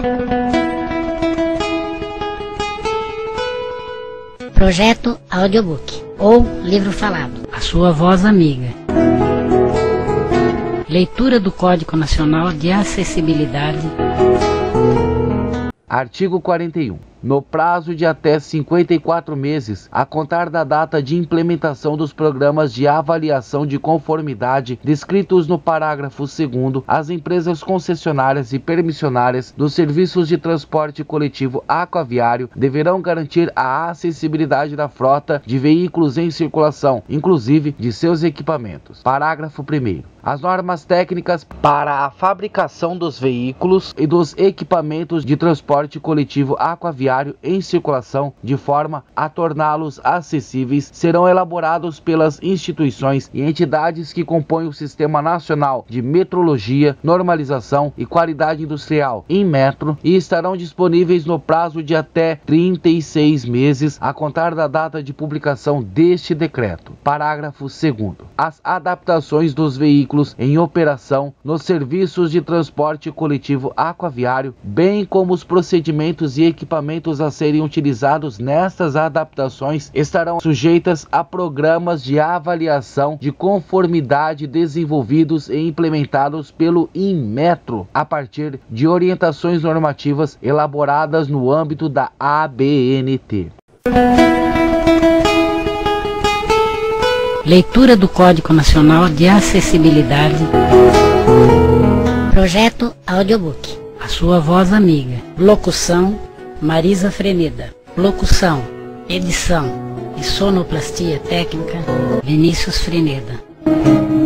Projeto Audiobook ou livro falado. A sua voz amiga. Leitura do Código Nacional de Acessibilidade. Artigo 41. No prazo de até 54 meses, a contar da data de implementação dos programas de avaliação de conformidade descritos no parágrafo 2º, as empresas concessionárias e permissionárias dos serviços de transporte coletivo aquaviário deverão garantir a acessibilidade da frota de veículos em circulação, inclusive de seus equipamentos. Parágrafo 1º. As normas técnicas para a fabricação dos veículos e dos equipamentos de transporte coletivo aquaviário em circulação, de forma a torná-los acessíveis, serão elaborados pelas instituições e entidades que compõem o Sistema Nacional de Metrologia, Normalização e Qualidade Industrial, INMETRO, e estarão disponíveis no prazo de até 36 meses a contar da data de publicação deste decreto. Parágrafo 2º. As adaptações dos veículos em operação nos serviços de transporte coletivo aquaviário, bem como os procedimentos e equipamentos a serem utilizados nestas adaptações, estarão sujeitas a programas de avaliação de conformidade desenvolvidos e implementados pelo INMETRO a partir de orientações normativas elaboradas no âmbito da ABNT. Leitura do Código Nacional de Acessibilidade. Projeto Audiobook. A sua voz amiga. Locução: Marisa Freneda. Locução, edição e sonoplastia técnica: Vinícius Freneda.